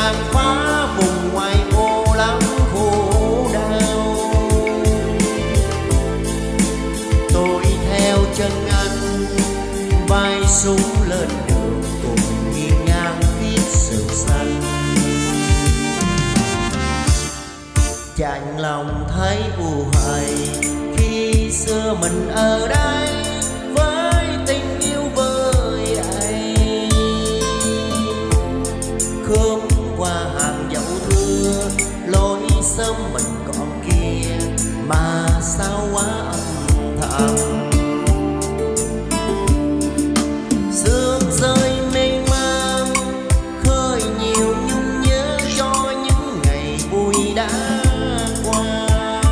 tàn phá vùng ngoài ô lắm khổ đau. Tôi theo chân anh vai súng lên đường cùng nghiêng ngang viết rượu xanh. Chạnh lòng thấy u hoài khi xưa mình ở đây với tình yêu vơi ấy. Khóm qua hàng dẫu thưa lối sớm mình còn kia mà sao quá âm thầm. Sương rơi mênh mang khơi nhiều nhung nhớ cho những ngày vui đã qua.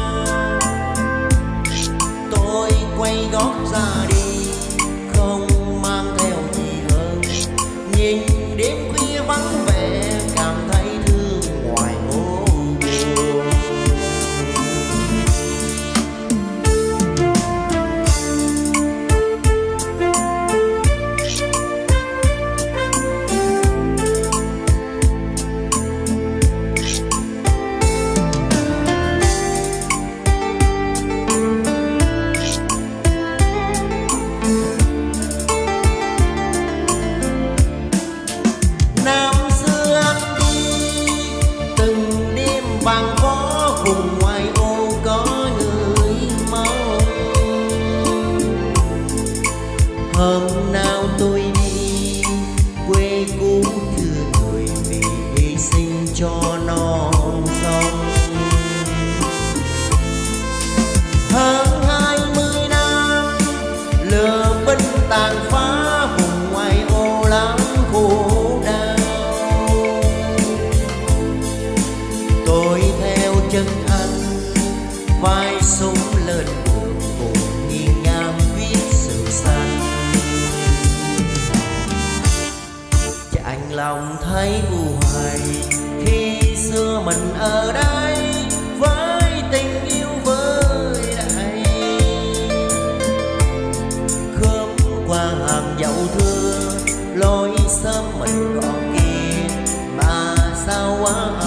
Tôi quay gót ra đi không mang theo gì hơn, nhìn đêm khuya vắng vẻ cảm thấy thương ngoài ô buồn. Năm xưa anh đi từng đêm vàng vó vùng ngoài ô có người máu. Hôm nào tôi đi quê cũ thưa người vì hy sinh cho non sông. Hơn 20 năm lửa binh tàn phá vùng ngoài ô lắm khổ đau. Tôi theo chân anh vai súng lên đường cùng nghiêng ngang viết rượu xanh. Chạnh lòng thấy u hoài khi xưa mình ở đây với tình yêu vơi đầy. Khóm qua hàng dẫu thưa lối sớm mình còn kia mà sao quá